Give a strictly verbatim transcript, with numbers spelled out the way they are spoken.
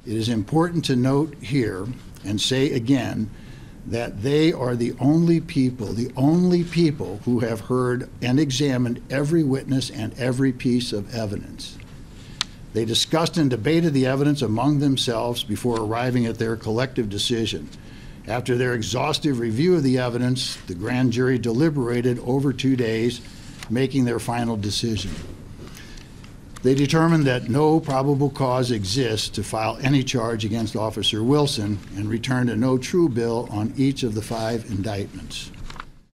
It is important to note here and say again that they are the only people, the only people who have heard and examined every witness and every piece of evidence. They discussed and debated the evidence among themselves before arriving at their collective decision. After their exhaustive review of the evidence, the grand jury deliberated over two days, making their final decision. They determined that no probable cause exists to file any charge against Officer Wilson and returned a no true bill on each of the five indictments.